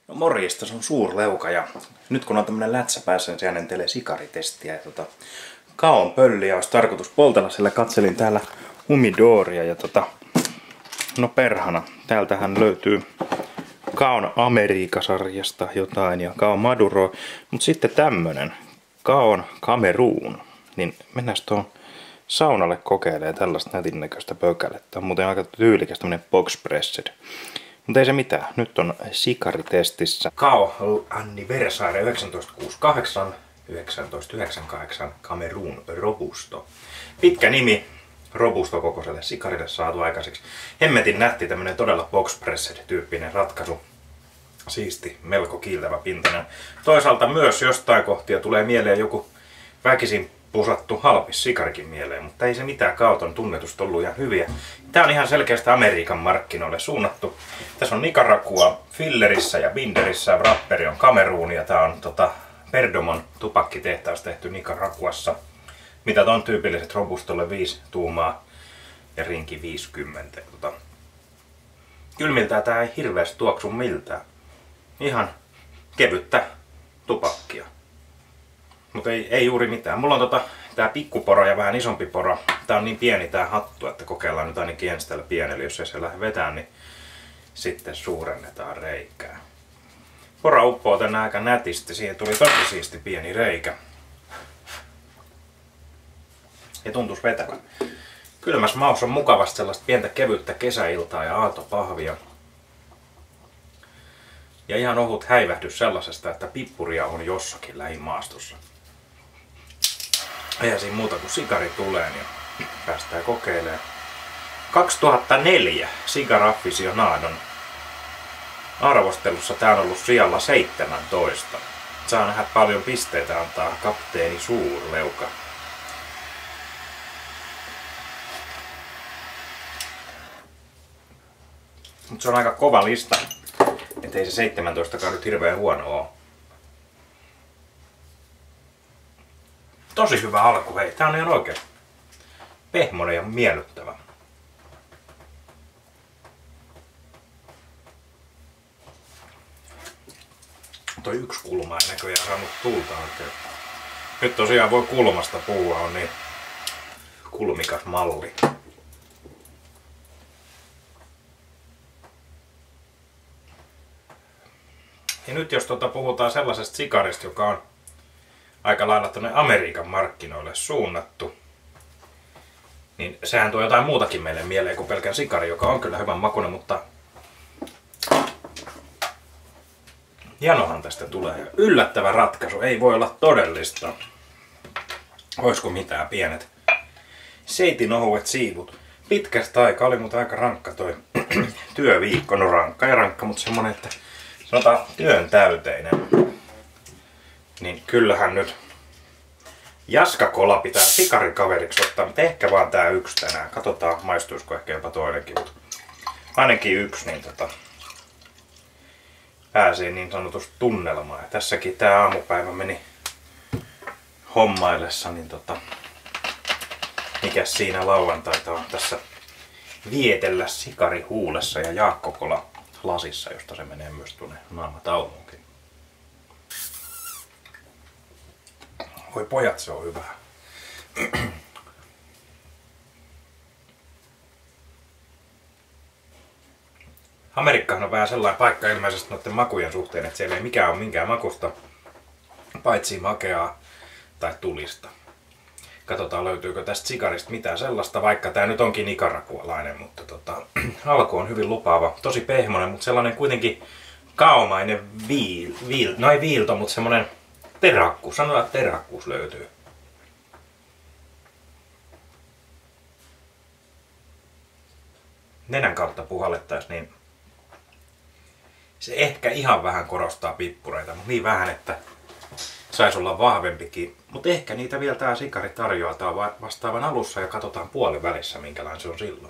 No morjesta, se on suurleuka ja nyt kun on tämmönen lätsä päässä, niin se jänentelee sikaritestiä. Ja Kaon pölliä olisi tarkoitus poltella, sillä katselin täällä Humidoria ja no perhana. Täältähän löytyy Kaon Amerikasarjasta jotain ja Kaon Maduro, mutta sitten tämmönen Kaon Kameruun. Niin mennään tuohon saunalle kokeilemaan tällaista nätin näköistä pökälettä. On muuten aika tyylikäs tämmönen box pressed. Mutta ei se mitään. Nyt on sikaritestissä. Kao Anniversaire 1968, 1998, Kamerun Robusto. Pitkä nimi Robusto kokoiselle sikarille saatu aikaiseksi. Hemmetin nätti tämmönen todella box pressed tyyppinen ratkaisu. Siisti, melko kiiltävä pintainen. Toisaalta myös jostain kohtia tulee mieleen joku väkisin pusattu halpis sikarikin mieleen, mutta ei se mitään, Kaot on tunnetusti ollut ihan hyviä. Tää on ihan selkeästi Amerikan markkinoille suunnattu. Tässä on Nicaragua fillerissä ja binderissä, wrapperi on Kameruun ja tää on Perdomon tupakkitehtaasta tehty Nicaraguassa. Mitä on tyypilliset Robustolle 5 tuumaa ja rinki 50. Kylmiltään tää ei hirveästi tuoksu miltään. Ihan kevyttä tupakkia. Mutta ei juuri mitään. Mulla on tää pikkuporo ja vähän isompi poro. Tää on niin pieni tää hattu, että kokeillaan nyt ainakin ensin tällä pienellä. Jos ei se lähde vetään, niin sitten suurennetaan reikää. Poro uppoo tänne aika nätisti. Siihen tuli tosi siisti pieni reikä. Ja tuntuisi vetävän. Kylmäs maus on mukavasti sellaista pientä kevyttä kesäiltaa ja aaltopahvia. Ja ihan ohut häivähdys sellaisesta, että pippuria on jossakin lähimaastossa. Eihän siinä muuta kuin sikari tulee, niin päästään kokeilemaan. 2004 Cigar Aficionadon arvostelussa tää on ollut sijalla 17. Saa nähdä paljon pisteitä antaa kapteeni Suurleuka. Mutta se on aika kova lista. Et ei se 17 nyt hirveän huono oo. Tosi hyvä alku, hei. Tää on ihan oikein pehmonen ja miellyttävä. Toi yksi kulma ei näköjään saanut tulta oikein. Nyt tosiaan voi kulmasta puhua, on niin kulmikas malli. Ja nyt jos puhutaan sellaisesta sikarista, joka on aika lailla tuonne Amerikan markkinoille suunnattu, niin sehän tuo jotain muutakin meille mieleen kuin pelkän sikari, joka on kyllä hyvän makuinen, mutta janohan tästä tulee. Yllättävä ratkaisu, ei voi olla todellista. Oisko mitään pienet seitin ohuet siivut. Pitkästä aikaa oli mutta aika rankka toi työviikko, no rankka ja rankka, mutta semmonen, että sanotaan työn täyteinen. Niin kyllähän nyt Jaskakola pitää sikarikaveriksi ottaa, mutta ehkä vaan tää yksi tänään. Katsotaan maistuisiko ehkä jopa toinenkin, mutta ainakin yksi, niin pääsee niin sanotusti tunnelmaan. Ja tässäkin tää aamupäivä meni hommaillessa, niin mikäs siinä lauantaita on tässä vietellä sikari huulessa ja Jaakkokola lasissa, josta se menee myös tuonne naamatauluunkin. Voi pojat, se on hyvä. Amerikkahan on vähän sellainen paikka ilmeisesti noiden makujen suhteen, että siellä ei mikään ole minkään makusta, paitsi makeaa tai tulista. Katsotaan löytyykö tästä sikarista mitään sellaista, vaikka tää nyt onkin nicaragualainen, mutta alku on hyvin lupaava. Tosi pehmonen, mutta sellainen kuitenkin kaomainen no ei viilto, mutta semmonen terakkuus. Sanotaan, että terakkuus löytyy. Nenän kautta puhallettaisiin, niin se ehkä ihan vähän korostaa pippureita, mutta niin vähän, että saisi olla vahvempikin. Mutta ehkä niitä vielä tää sikari tarjoaa vastaavan alussa ja katsotaan puolen välissä minkälainen se on silloin.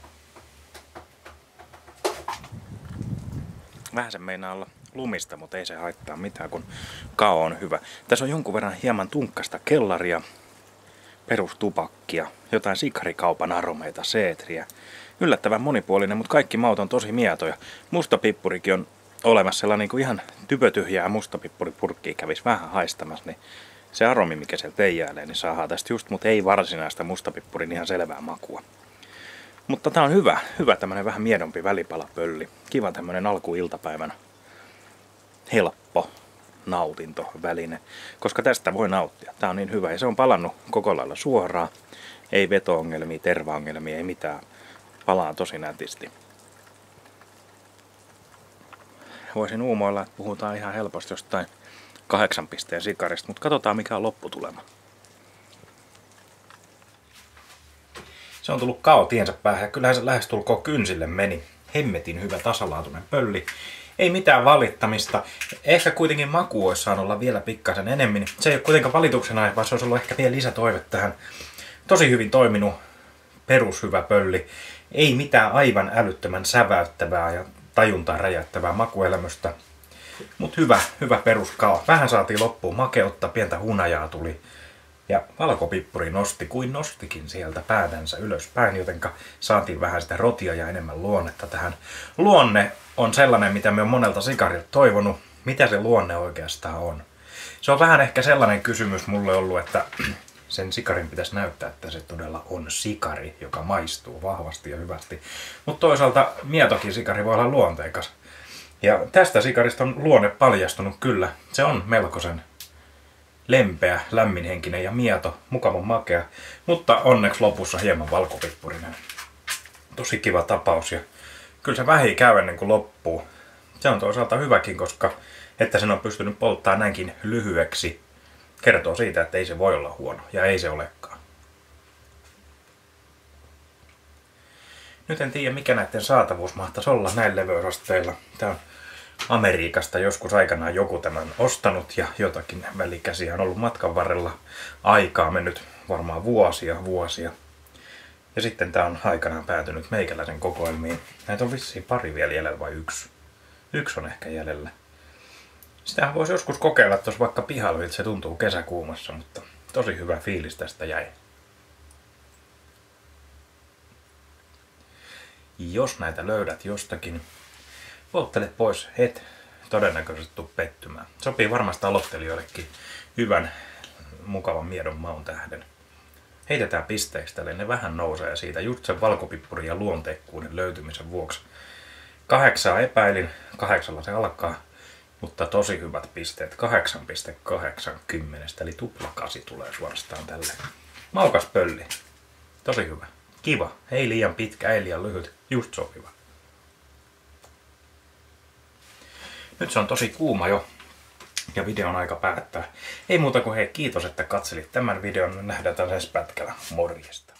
Vähän se meinaa olla lumista, mutta ei se haittaa mitään, kun Kao on hyvä. Tässä on jonkun verran hieman tunkkasta kellaria, perustupakkia, jotain sikarikaupan aromeita, seetriä. Yllättävän monipuolinen, mutta kaikki maut on tosi mietoja. Musta pippurikin on olemassa sellainen niin kuin ihan typötyhjää mustapippuripurkkiä kävisi vähän haistamassa, niin se aromi, mikä sieltä teijailee, niin saadaan tästä just, mutta ei varsinaista mustapippurin ihan selvää makua. Mutta tää on hyvä tämmönen vähän miedompi välipalapölli. Kiva tämmönen alkuiltapäivän helppo nautintoväline, koska tästä voi nauttia. Tää on niin hyvä ja se on palannut koko lailla suoraan. Ei veto-ongelmia, tervaongelmia, ei mitään. Palaa tosi nätisti. Voisin uumoilla, että puhutaan ihan helposti jostain 8 pisteen sikarista, mutta katsotaan mikä on lopputulema. Se on tullut Kao tiensä päähän ja kyllähän se lähestulkoon kynsille meni. Hemmetin hyvä tasalaatuinen pölli. Ei mitään valittamista. Ehkä kuitenkin maku olisi saanut olla vielä pikkasen enemmän. Se ei ole kuitenkaan valituksena, vaan se olisi ollut ehkä vielä lisätoive tähän. Tosi hyvin toiminut, perushyvä pölli. Ei mitään aivan älyttömän säväyttävää ja tajuntaan räjäyttävää makuelämystä. Mutta hyvä peruskao. Vähän saatiin loppuun makeutta, pientä hunajaa tuli. Ja valkopippuri nosti kuin nostikin sieltä päätänsä ylöspäin, jotenka saatiin vähän sitä rotia ja enemmän luonnetta tähän. Luonne on sellainen, mitä me on monelta sikarilta toivonut. Mitä se luonne oikeastaan on? Se on vähän ehkä sellainen kysymys mulle ollut, että sen sikarin pitäisi näyttää, että se todella on sikari, joka maistuu vahvasti ja hyvästi. Mutta toisaalta mietokin sikari voi olla luonteikas. Ja tästä sikarista on luonne paljastunut kyllä. Se on melkoisen lempeä, lämminhenkinen ja mieto, mukavan makea, mutta onneksi lopussa hieman valkopippurinen. Tosi kiva tapaus ja kyllä se vähi käy ennen kuin loppuu. Se on toisaalta hyväkin, koska että sen on pystynyt polttamaan näinkin lyhyeksi, kertoo siitä, että ei se voi olla huono ja ei se olekaan. Nyt en tiedä mikä näiden saatavuus mahtaisi olla näin leveysasteilla. Tää on Amerikasta joskus aikanaan joku tämän ostanut ja jotakin välikäsiä on ollut matkan varrella. Aikaa mennyt varmaan vuosia. Ja sitten tää on aikanaan päätynyt meikäläisen kokoelmiin. Näitä on vissiin pari vielä jäljellä vai yksi. Yksi on ehkä jäljellä. Sitähän voisi joskus kokeilla tuossa vaikka pihalla, että se tuntuu kesäkuumassa, mutta tosi hyvä fiilis tästä jäi. Jos näitä löydät jostakin, polttele pois, et todennäköisesti tuu pettymään. Sopii varmasti aloittelijoillekin hyvän, mukavan miedon maun tähden. Heitetään pisteeksi tälle, ne vähän nousee siitä just sen valkopippurin ja luonteikkuuden löytymisen vuoksi. 8 epäilin, 8 se alkaa, mutta tosi hyvät pisteet. 8,80, eli tuplakasi tulee suorastaan tälleen. Maukas pölli. Tosi hyvä. Kiva. Ei liian pitkä, ei liian lyhyt. Just sopiva. Nyt se on tosi kuuma jo ja videon aika päättää. Ei muuta kuin hei, kiitos, että katselit tämän videon. Nähdään taas ensi pätkällä. Morjesta.